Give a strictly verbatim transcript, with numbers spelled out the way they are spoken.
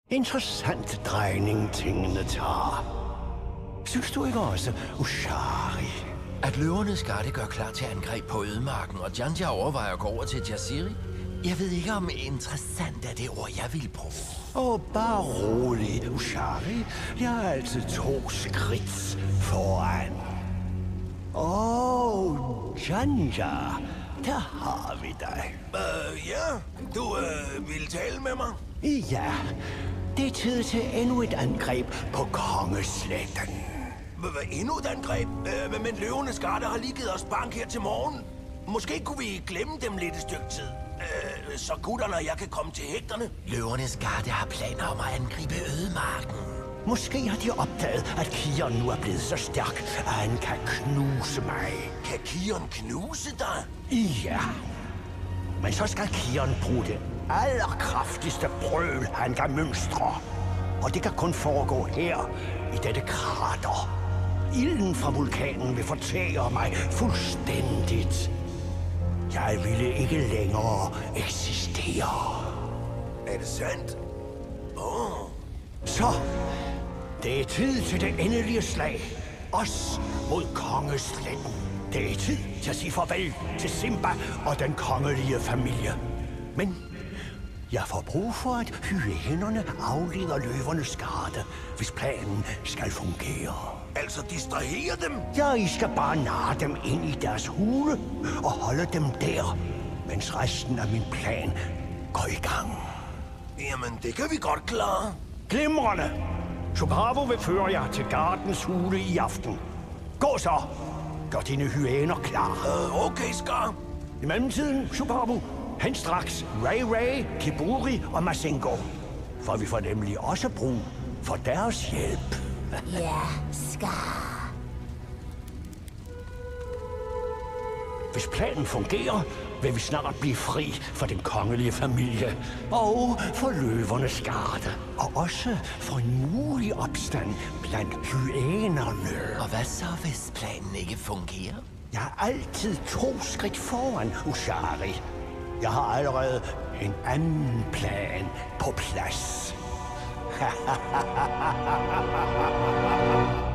Interessant drejning tingene tager. Synes du ikke også, Ushari? At løvernes garde gør klar til angreb på ødemarken, og Janja overvejer at gå over til Jaziri? Jeg ved ikke, om interessant er det ord, jeg vil bruge. Åh, oh, bare rolig, Ushari. Jeg er altid to skridt foran. Åh, oh, Janja. Der har vi dig. Øh, ja. Du øh, vil tale med mig? Ja. Det er tid til endnu et angreb på kongesletten. Hvad, endnu et angreb? Øh, men løvernes garde har lige givet os bank her til morgen. Måske kunne vi glemme dem lidt et stykke tid. Øh, så gutterne og jeg kan komme til hægterne. Løvernes garde har planer om at angribe ødemarken. Måske har de opdaget, at Kion nu er blevet så stærk, at han kan knuse mig. Kan Kion knuse dig? Ja. Men så skal Kion bruge det allerkraftigste brøl, han kan mønstre. Og det kan kun foregå her, i dette krater. Ilden fra vulkanen vil fortære mig fuldstændigt. Jeg ville ikke længere eksistere. Er det sandt? Åh. Oh. Så, det er tid til det endelige slag. Os mod kongesletten. Det er tid til at sige farvel til Simba og den kongelige familie. Men jeg får brug for, at hyænerne afleder løvernes garde, hvis planen skal fungere. Altså distrahere dem? Ja, I skal bare narre dem ind i deres hule og holde dem der, mens resten af min plan går i gang. Jamen, det kan vi godt klare. Glimrende! Subravo vil føre jer til gardens hule i aften. Gå så! Gør dine hyæner klar. Uh, okay, Scar. I mellemtiden, Subravo, hent straks Ray Ray, Kiburi og Masengo. For vi får nemlig også brug for deres hjælp. Ja, Scar. Hvis planen fungerer, vil vi snart blive fri for den kongelige familie. Og for løvernes garde. Og også for en mulig opstand blandt hyænerne. Og hvad så, hvis planen ikke fungerer? Jeg er altid to skridt foran, Ushari. Jeg har allerede en anden plan på plads.